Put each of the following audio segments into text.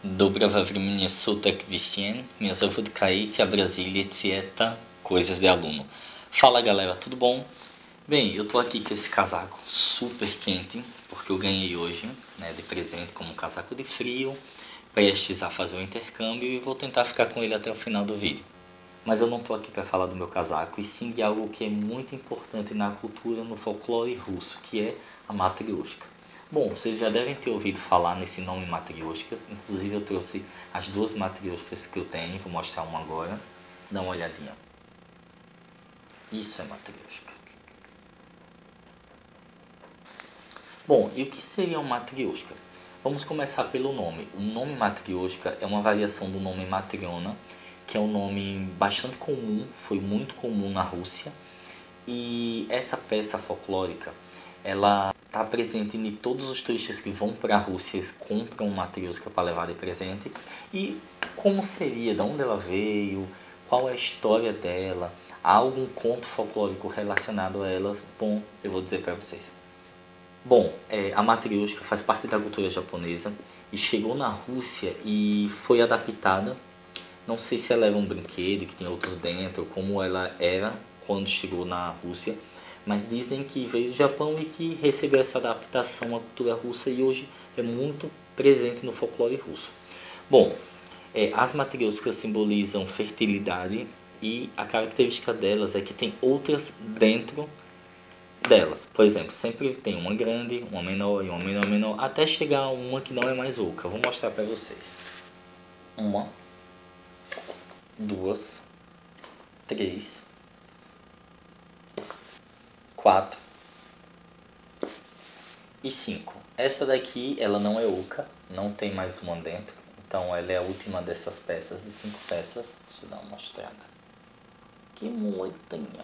Доброго времени суток всем, me zовут Kaique, a Brasília, etc. Coisas de aluno. Fala galera, tudo bom? Bem, eu tô aqui com esse casaco super quente, porque eu ganhei hoje, né, de presente como um casaco de frio, prestes a fazer o intercâmbio e vou tentar ficar com ele até o final do vídeo. Mas eu não tô aqui para falar do meu casaco, e sim de algo que é muito importante na cultura, no folclore russo, que é a matrioshka. Bom, vocês já devem ter ouvido falar nesse nome matrioshka, inclusive eu trouxe as duas matrioshkas que eu tenho, vou mostrar uma agora, dá uma olhadinha. Isso é matrioshka. Bom, e o que seria uma matrioshka? Vamos começar pelo nome. O nome matrioshka é uma variação do nome Matriona, que é um nome bastante comum, foi muito comum na Rússia. E essa peça folclórica, ela está presente em todos os turistas que vão para a Rússia, eles compram uma matrioshka para levar de presente. E como seria, de onde ela veio, qual é a história dela, há algum conto folclórico relacionado a elas? Bom, eu vou dizer para vocês. Bom, a matrioshka faz parte da cultura japonesa e chegou na Rússia e foi adaptada. Não sei se ela era um brinquedo que tinha outros dentro, como ela era quando chegou na Rússia, mas dizem que veio do Japão e que recebeu essa adaptação à cultura russa e hoje é muito presente no folclore russo. Bom, as matrioshkas simbolizam fertilidade e a característica delas é que tem outras dentro delas. Por exemplo, sempre tem uma grande, uma menor e uma menor, até chegar a uma que não é mais oca. Vou mostrar para vocês. Uma, duas, três, quatro e cinco. Essa daqui ela não é oca, não tem mais uma dentro, então ela é a última dessas peças, de 5 peças. Deixa eu dar uma mostrada. Que moedinha!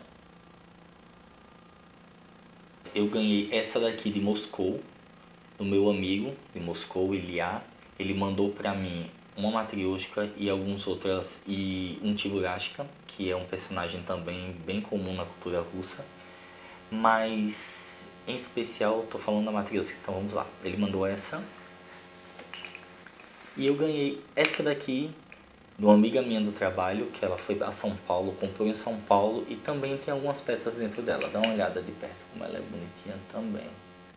Eu ganhei essa daqui de Moscou, do meu amigo de Moscou, Ilya. Ele mandou para mim uma matrioshka e algumas outras, e um Tiburashka, que é um personagem também bem comum na cultura russa, mas em especial estou falando da matrioshka, então vamos lá. Ele mandou essa e eu ganhei essa daqui de uma amiga minha do trabalho, que ela foi a São Paulo, comprou em São Paulo e também tem algumas peças dentro dela. Dá uma olhada de perto como ela é bonitinha também.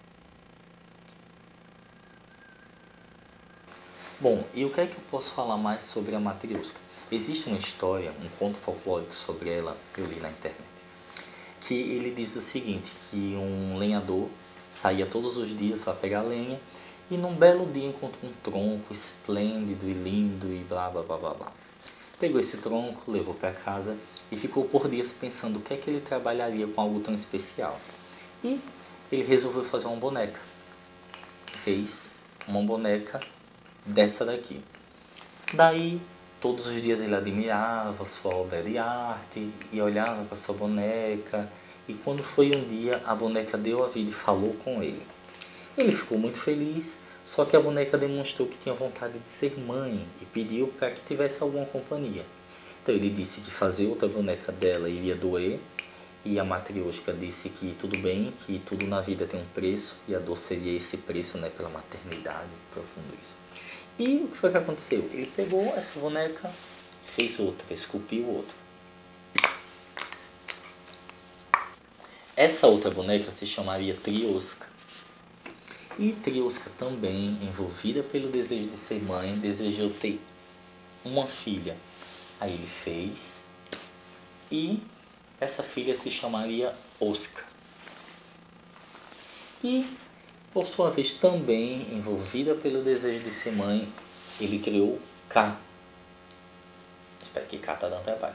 Bom, e o que é que eu posso falar mais sobre a matrioshka? Existe uma história, um conto folclórico sobre ela, eu li na internet, que ele diz o seguinte, que um lenhador saía todos os dias para pegar lenha e num belo dia encontrou um tronco esplêndido e lindo e blá blá blá blá blá. Pegou esse tronco, levou para casa e ficou por dias pensando o que é que ele trabalharia com algo tão especial. E ele resolveu fazer uma boneca. Fez uma boneca dessa daqui. Daí, todos os dias ele admirava sua obra de arte e olhava para sua boneca. E quando foi um dia, a boneca deu a vida e falou com ele. Ele ficou muito feliz, só que a boneca demonstrou que tinha vontade de ser mãe e pediu para que tivesse alguma companhia. Então ele disse que fazer outra boneca dela iria doer, e a matrioshka disse que tudo bem, que tudo na vida tem um preço e a dor seria esse preço, né, pela maternidade, profundo isso. E o que foi que aconteceu? Ele pegou essa boneca, fez outra, esculpiu outra. Essa outra boneca se chamaria Trioshka. E Trioshka também, envolvida pelo desejo de ser mãe, desejou ter uma filha. Aí ele fez, e essa filha se chamaria Oska. E, por sua vez, também envolvida pelo desejo de ser mãe, ele criou K. Espero que K tá dando trabalho.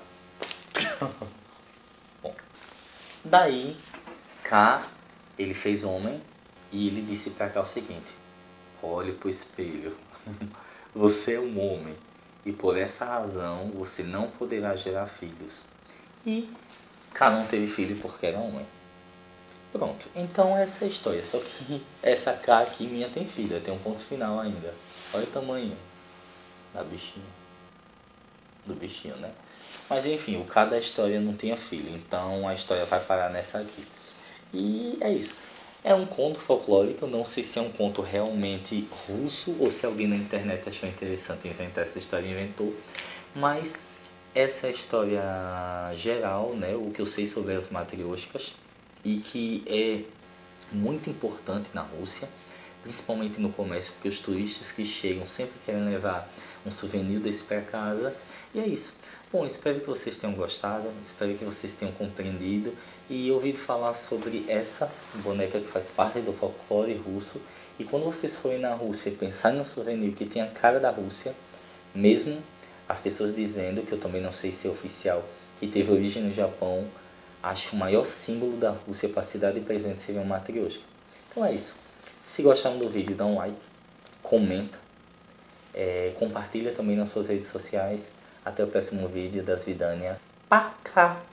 Bom, daí K, ele fez homem e ele disse para K o seguinte: olhe pro espelho, você é um homem e por essa razão você não poderá gerar filhos. E K não teve filho porque era homem. Pronto, então essa é a história, só que essa K aqui minha tem filha, tem um ponto final ainda. Olha o tamanho da bichinha, do bichinho, né? Mas enfim, o K da história não tinha filho, então a história vai parar nessa aqui. E é isso. É um conto folclórico, não sei se é um conto realmente russo ou se alguém na internet achou interessante inventar essa história e inventou, mas essa é a história geral, né? O que eu sei sobre as matrioshkas e que é muito importante na Rússia, principalmente no comércio, porque os turistas que chegam sempre querem levar um souvenir desse para casa. E é isso. Bom, espero que vocês tenham gostado, espero que vocês tenham compreendido e ouvido falar sobre essa boneca que faz parte do folclore russo. E quando vocês forem na Rússia e pensarem em um souvenir que tem a cara da Rússia, mesmo as pessoas dizendo, que eu também não sei se é oficial, que teve origem no Japão, acho que o maior símbolo da Rússia para se dar de presente seria uma matrioshka. Então é isso. Se gostaram do vídeo, dá um like, comenta, compartilha também nas suas redes sociais. Até o próximo vídeo das Vidânia. Paca!